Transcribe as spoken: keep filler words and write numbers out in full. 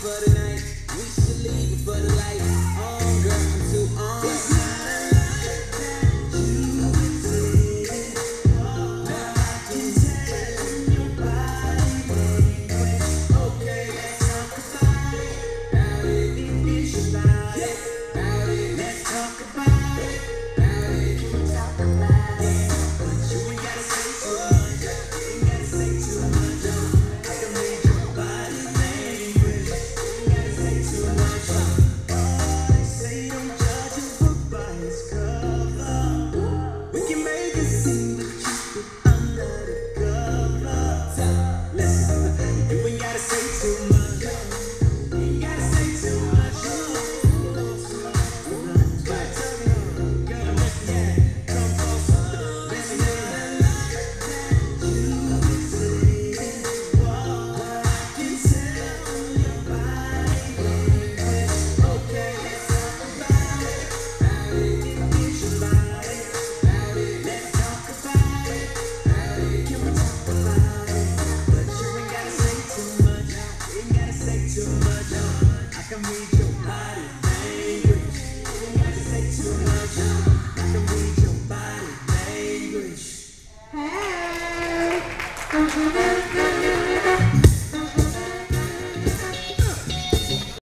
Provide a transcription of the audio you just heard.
for the night. We should leave it for the light. On, girl, I'm too on. It's not a lie that you can see it. Oh, I can tell in your body language. Okay, let's talk about it. About it, it's about it. About it, let's talk about it. About it, can we talk about it? But you ain't gotta say too much. You ain't gotta say too much. I can read your body language. You ain't gotta say too much. Oh, they say don't judge a book by its cover. We can make a scene, but keep it under the cover. Listen, you ain't gotta say too much. You ain't gotta say too much. But tell me, girl, listen, yeah, come closer. Listen, yeah. You can say it. What I can tell from your body language. Okay, let's talk about it. About it, it's your body. About it, let's talk about it. About it, can we talk about it? But you ain't gotta say too much. You ain't gotta say too much. I can read your body language. You ain't gotta say too much. I can read your body language. Hey.